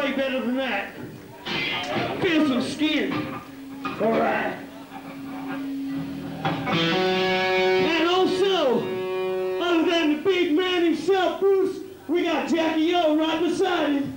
play better than that. Feel some skin. All right. And also, other than the big man himself, Bruce, we got Jackie O right beside him.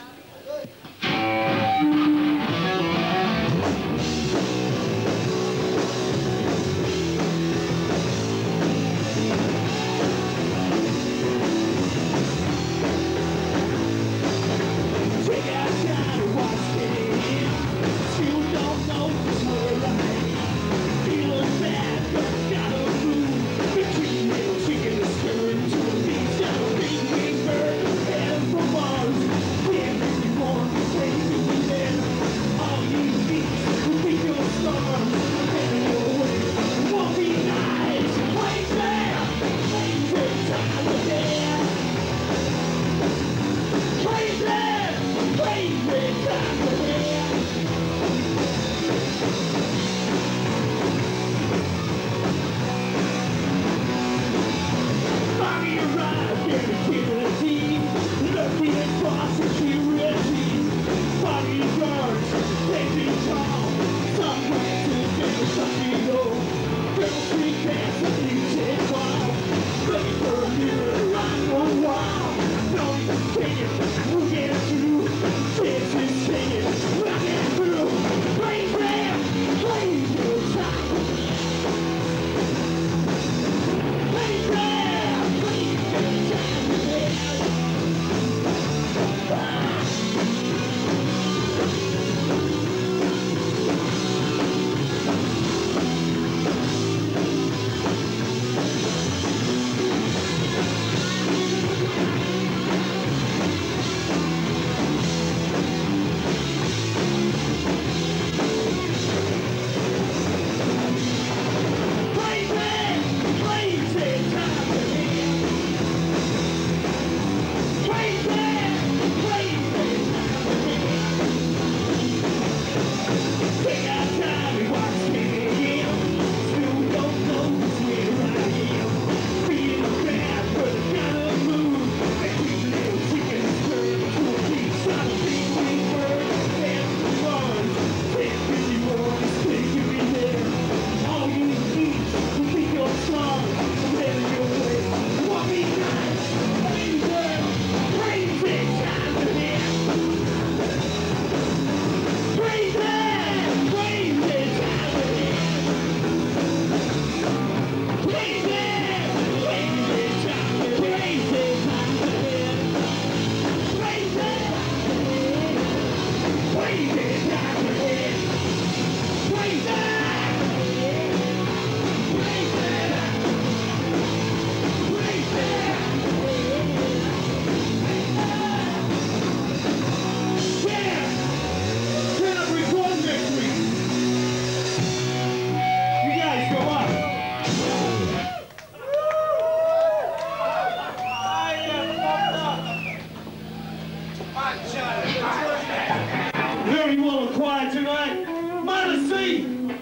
Very well acquired tonight. Minus C.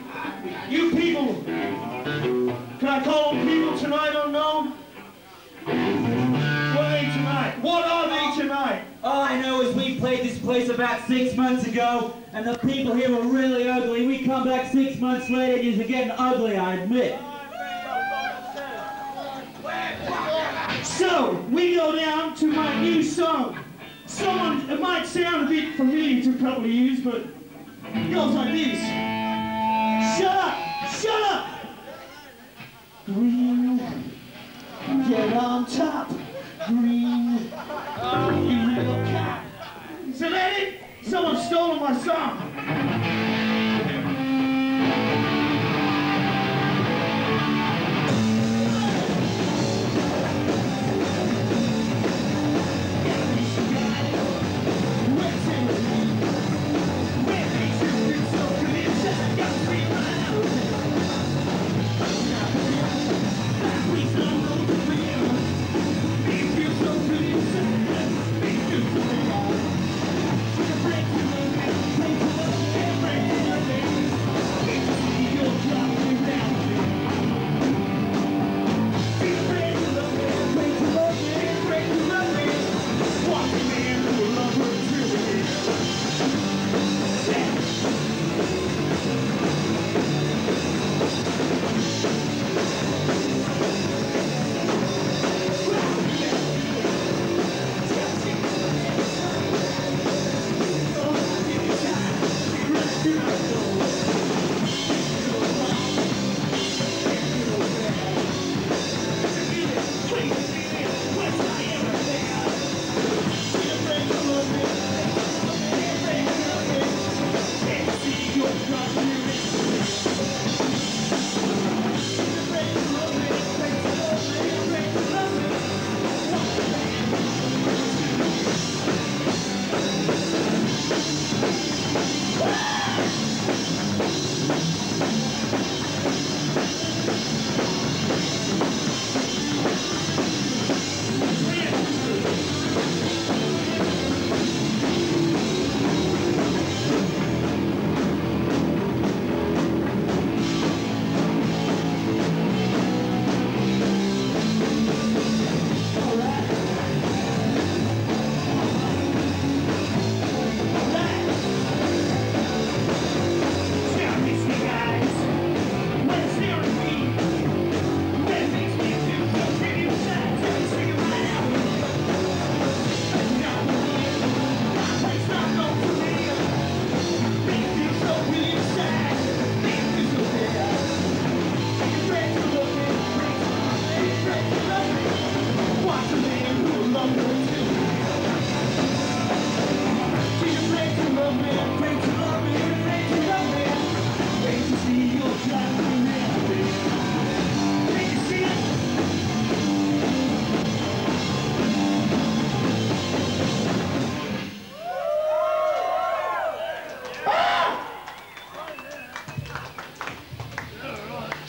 You people. Can I call them people tonight unknown? What are they tonight? What are they tonight? All I know is we played this place about 6 months ago, and the people here were really ugly. We come back 6 months later, and you're getting ugly, I admit. So, we go down to my new song. It might sound a bit familiar to a couple of you, but it goes like this. Shut up! Shut up! Green, get on top. Green, you little cat. Is that it? Someone stole my song. Break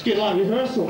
get like rehearsal.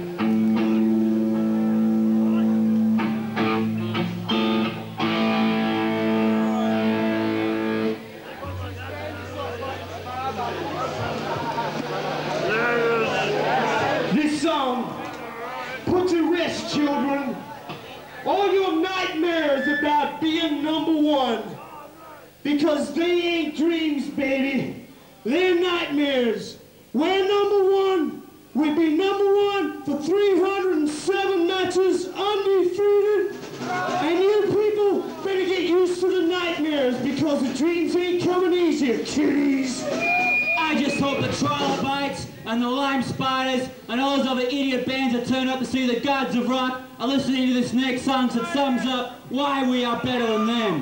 This song, put to rest, children, all your nightmares about being #1. Because they ain't dreams, baby. They're nightmares. We're #1. We'll be #1 for 307 matches, undefeated. And you people better get used to the nightmares because the dreams ain't coming easy, kiddies. I just hope the Trilobites and the Lime Spiders and all those other idiot bands that turn up to see the gods of rock are listening to this next song that sums up why we are better than them.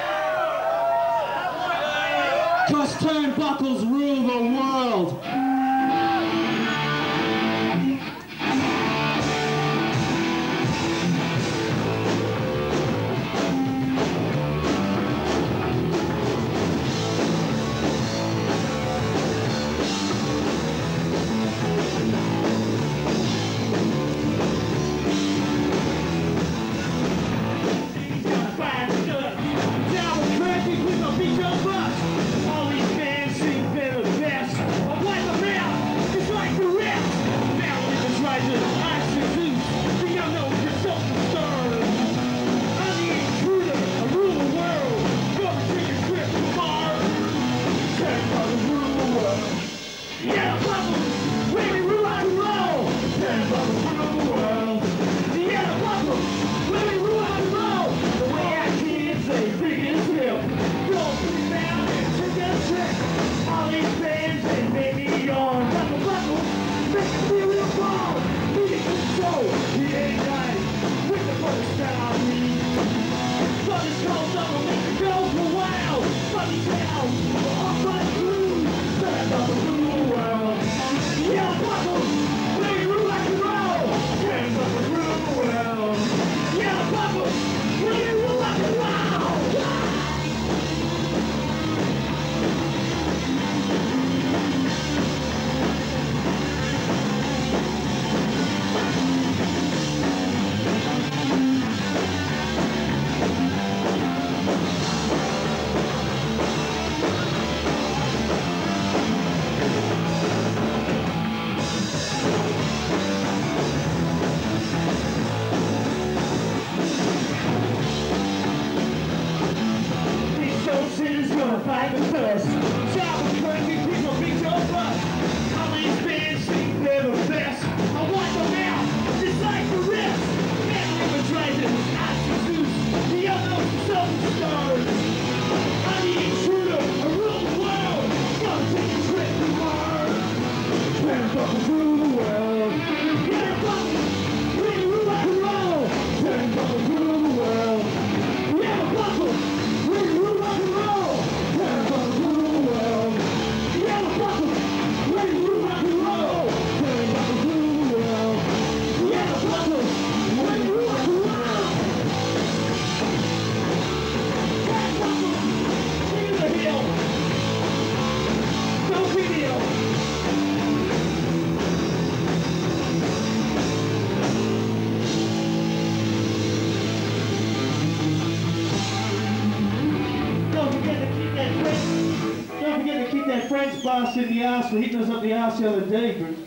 'Cause turnbuckles rule the world. All these bands think they're the best. I'll wipe them out, just like the rest. Now we just try to ask the Zeus, the unknown consultant stars. I'm the intruder, I rule the world. Gonna take a trip to Mars. Turnbuckles rule the world. Yeah, buckles, when we rule rock and roll. Turnbuckles rule the world. Yeah, buckles, when we rule rock and roll. The way our kids say, big as hell. All these bands, they make me yawn. Buckle, make me feel real ball. Need control, he ain't right. With the first style, Buckles calls up and make the girls go wild. Funny sound, all my crew. Turnbuckles rule the world. Yeah, Buckles, when we rule rock and roll. Turnbuckles rule the world. Yeah, Buckles, when we rule rock and roll. Fight the first. Top of crazy people beat your bust. All these bands think they're the best. I wipe them out, just like the rest. Family betrayers, ask the Zeus, the unknown consultant stars. I'm the intruder, I rule the world. Gonna take a trip to Mars. Turnbuckles rule the world. Yeah, buckles, we rule rock and roll. Turnbuckles rule the world. Yeah, buckles, we rule rock and roll. Turnbuckles rule the world. Yeah, buckles, we rule rock and roll. Turnbuckles rule the world. Yeah, buckles, we rule rock and roll. Turnbuckles, king of the hill. Don't be the hill. Don't forget to keep that French blast in the ass for hitting us up the ass the other day, Bruce.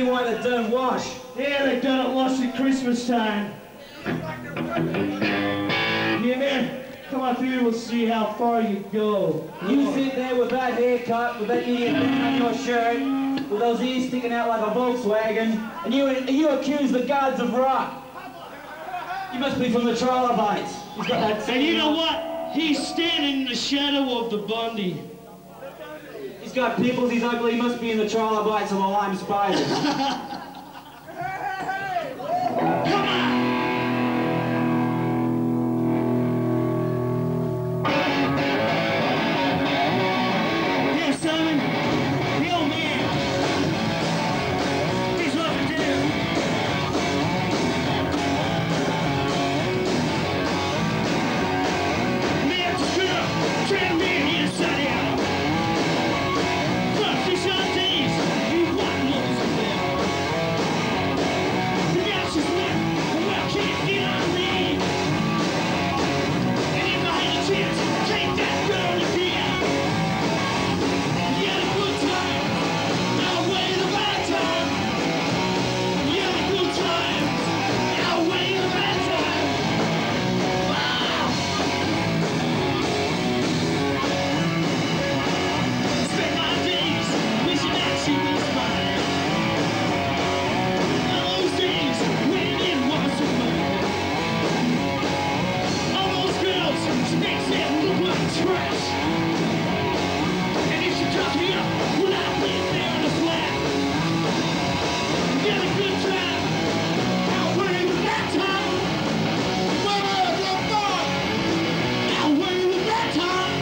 see why they don't wash. Yeah, they don't wash at Christmas time. Yeah, come up here, we'll see how far you go. You sit there with that haircut, with that idiot thing on your shirt, with those ears sticking out like a Volkswagen, and you accuse the guards of rock. You must be from the trilobites. He's got that. And you know what? He's standing in the shadow of the Bundy. He's got pimples, he's ugly, he must be in the trilobites of the lime spiders. Come on! Yeah, Simon, the old man. He's what to do. Man's girl, turn me inside out. First, it's your days, you want looks of them. The gas is wet, the well can't get on me. And if I had a chance, take that girl again. Yeah, the good time, outweigh the bad time. Yeah, the good time, outweigh the bad time. Wow! Spend my days wishing that she was mine. All those days when it wasn't mine. All those girls makes it look like trash. And if she touched me up, would I be there in the flat? Get a good time, outweigh the bad time. Outweigh the bad time.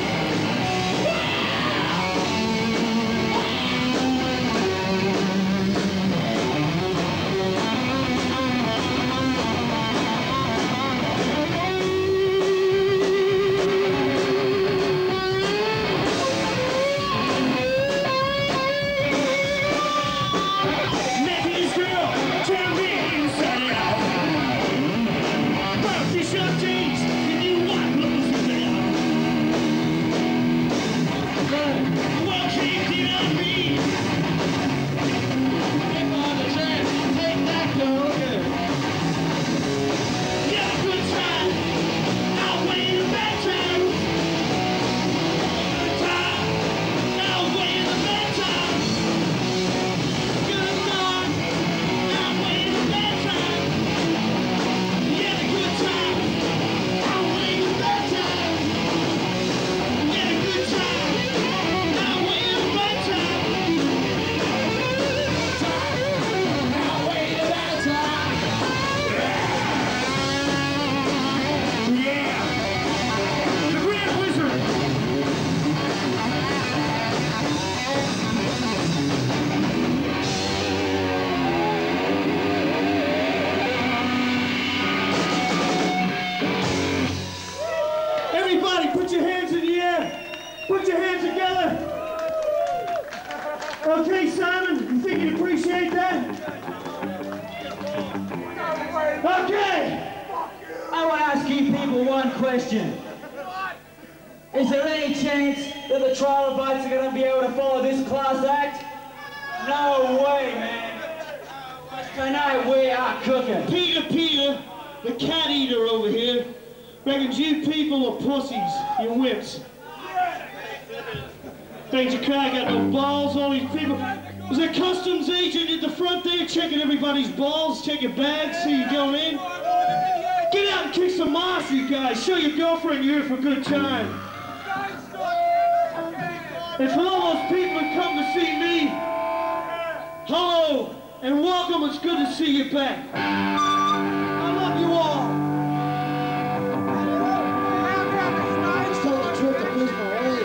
Matthew's girl, turn me inside out. First it's your days, and you want losing them. Well, can't get on me. Take on the chance, take that girl. Get a good time, outweigh the bad time. Good time, outweigh the bad time. Good time, outweigh the bad time. Yeah, the good time, outweigh the bad time. Yeah, the good time, outweigh the bad time. Outweigh the bad time. Yeah, the Grand Wizard. Everybody, put your hands in the air. Put your hands together. Okay, Simon, you think you'd appreciate that? Okay. I want to ask you people one question. Is there any chance that the trilobites are going to be able to follow this class act? No way, man. Tonight we are cooking. Peter, the cat eater over here, reckons you people are pussies, you wimps. Thanks, you can't got no balls, all these people. Was there a customs agent at the front there checking everybody's balls, check your bags, see you going in? Get out and kick some ass, you guys. Show your girlfriend you're here for a good time. And for all those people who come to see me, hello and welcome. It's good to see you back. I love you all. Let's tell the truth to people, hey.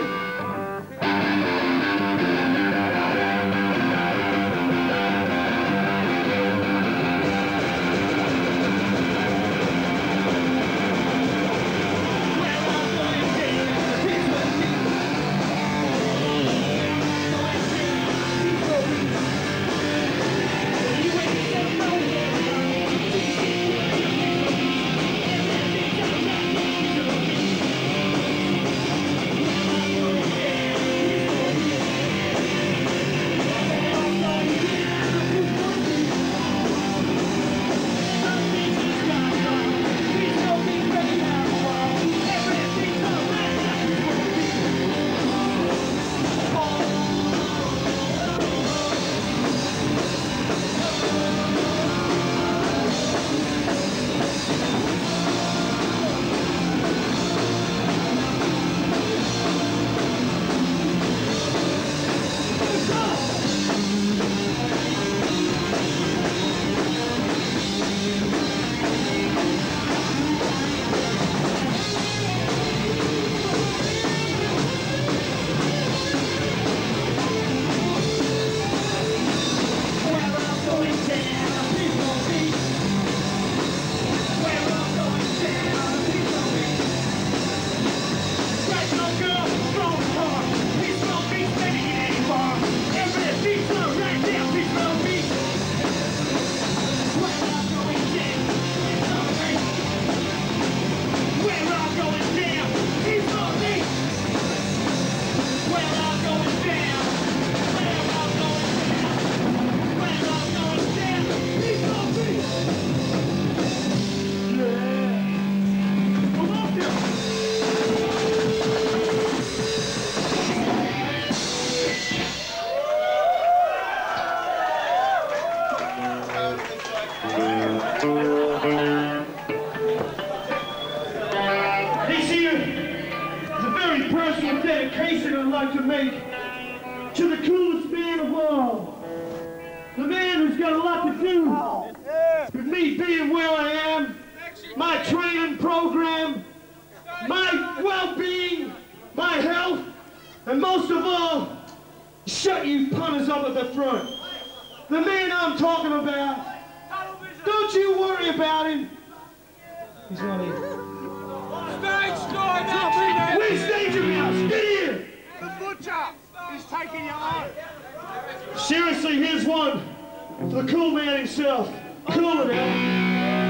This here is a very personal dedication I'd like to make to the coolest man of all. The man who's got a lot to do with me being where I am, my training program, my well-being, my health, and most of all, shut you punters up at the front. The man I'm talking about, don't you worry about him. He's not here. Stage door, Where's Danger Mouse? Get here! The butcher is taking you home. Seriously, here's one for the cool man himself. Cool it out.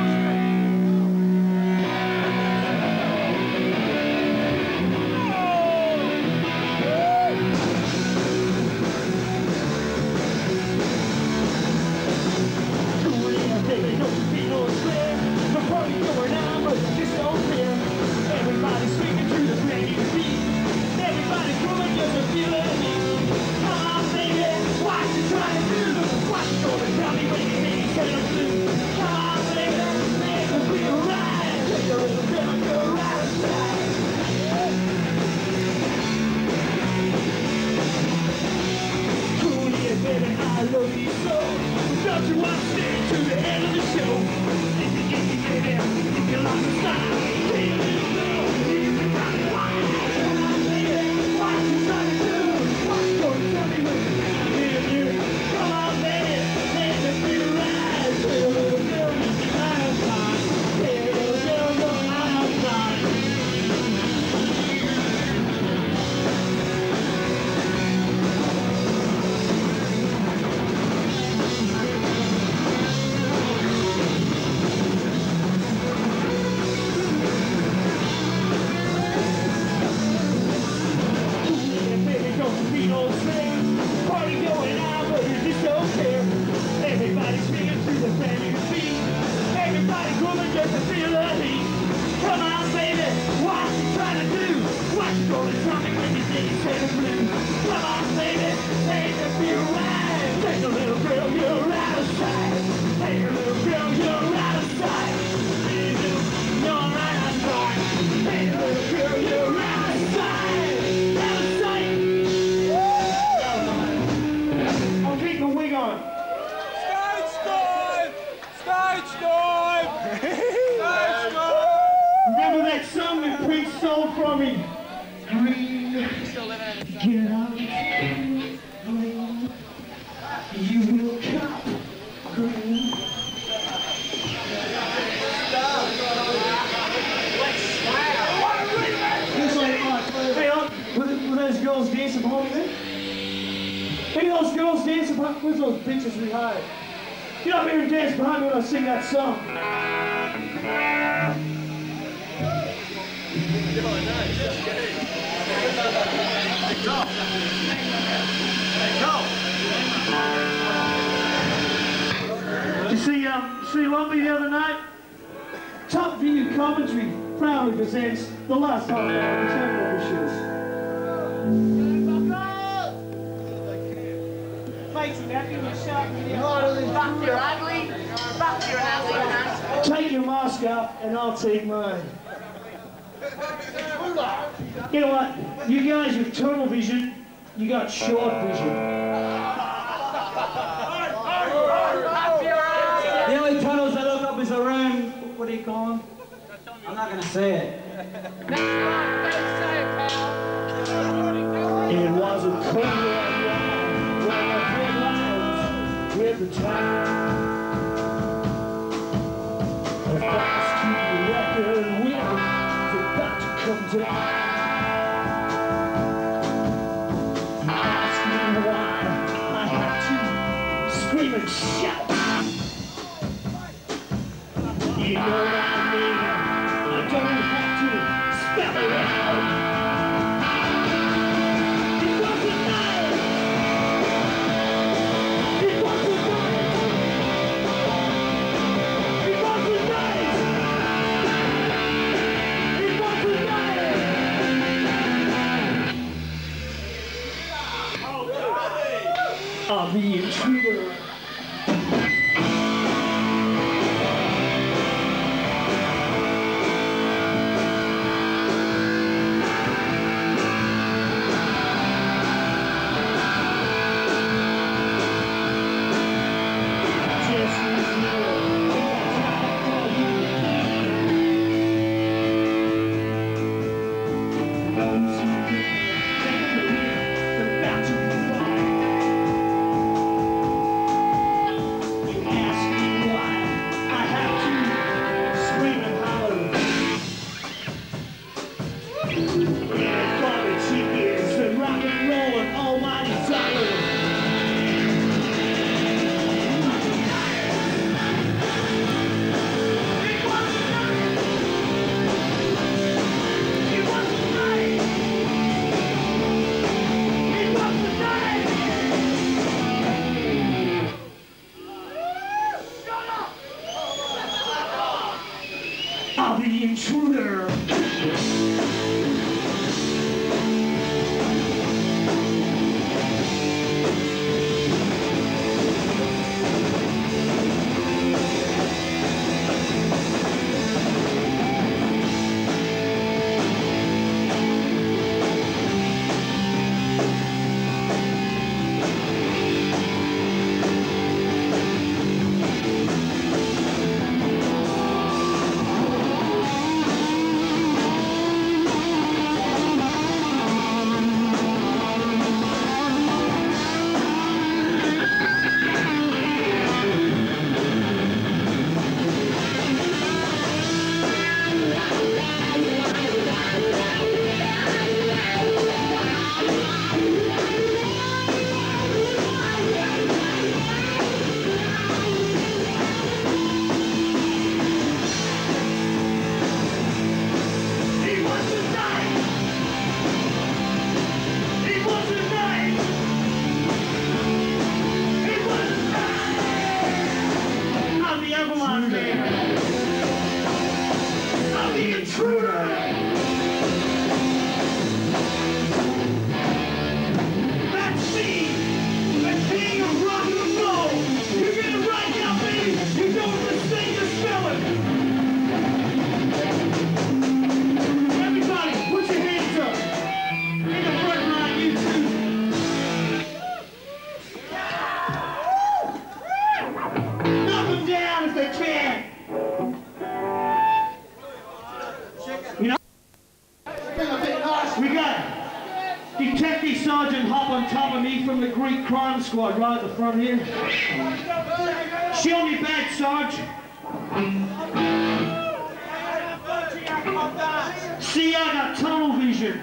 Where's those bitches we hired? Get up here and dance behind me when I sing that song. Did you see Lumpy the other night? Top View Commentary proudly presents the last half hour of the Turnbuckles. Take your mask off and I'll take mine. You know what? You guys with tunnel vision, you got short vision. The only tunnels I look up is around, what do you call them? I'm not going to say it. It was a cold one when I headlines with the time. A fast-keeping record wind is about to come down. You ask me why I have to scream and shout. You know what I mean? I don't have to spell it out. I'll be a intruder. intruder. Detective Sergeant Hop on top of me from the Greek crime squad right at the front here. Show me back, Sarge. See, I got tunnel vision.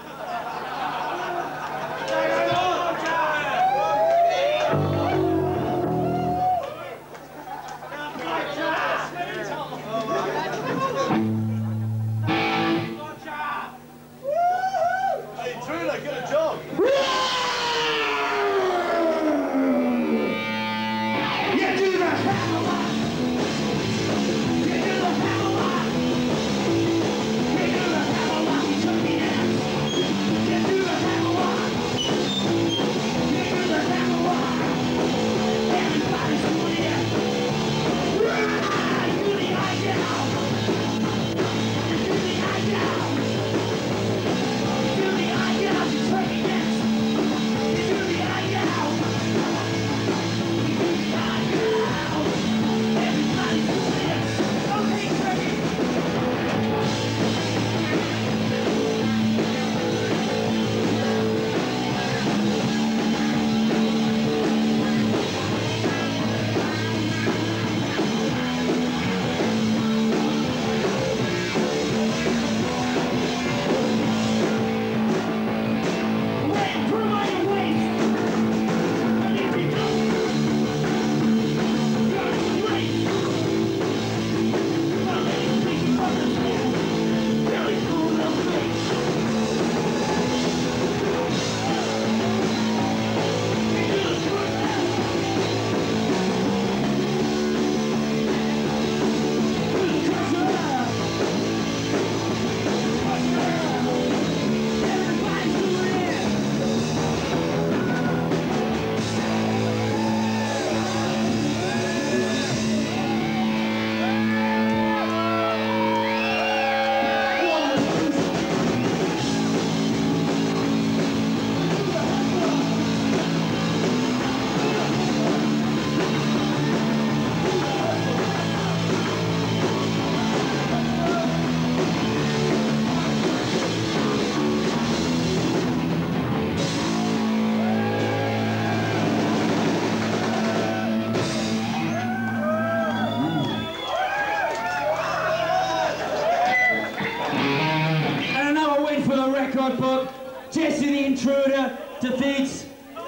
Book, Jesse the Intruder defeats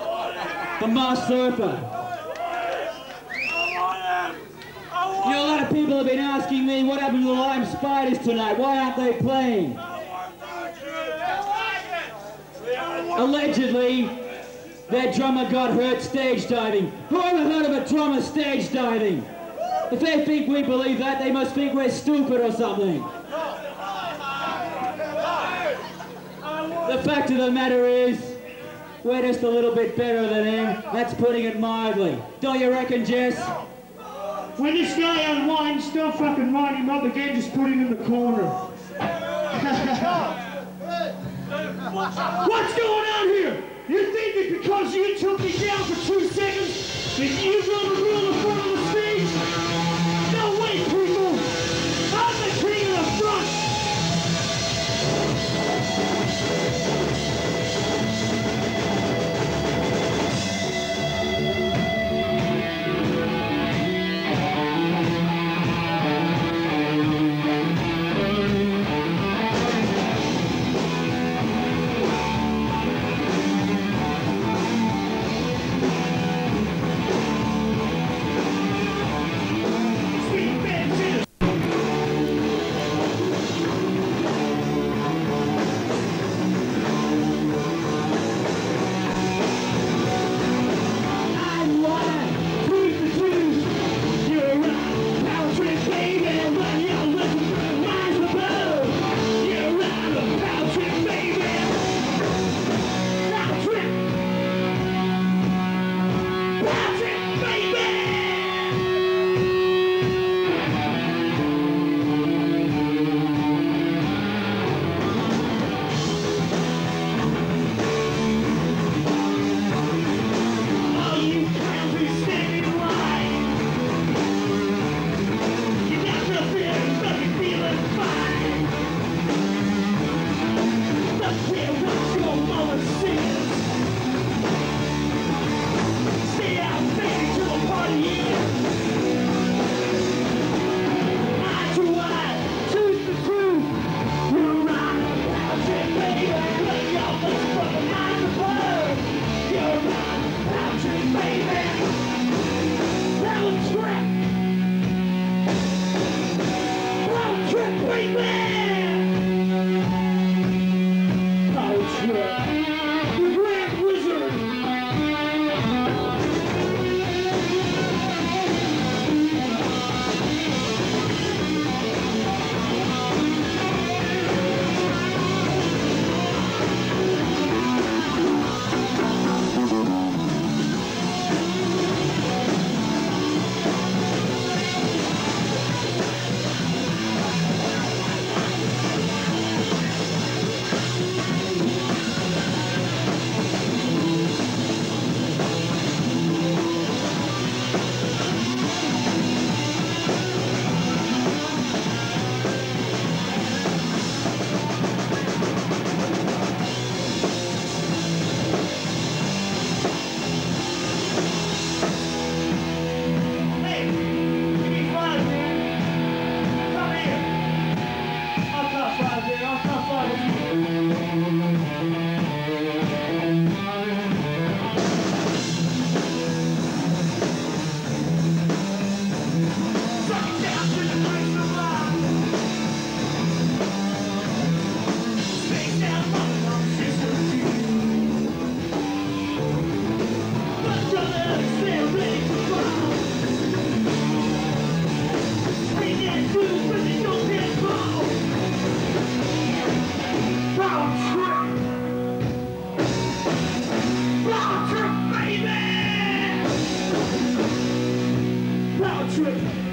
the Masterper. You know, a lot of people have been asking me what happened to the Lime Spiders tonight. Why aren't they playing? Allegedly, their drummer got hurt stage diving. Who ever heard of a drummer stage diving? If they think we believe that, they must think we're stupid or something. The fact of the matter is, we're just a little bit better than him. That's putting it mildly. Don't you reckon, Jess? When this guy unwinds, don't fucking wind him up again, just put him in the corner. What's going on here? You think that because you took me down for 2 seconds, that you're gonna rule the front of the stage? No way, people! I'm the king of the front! Power trip!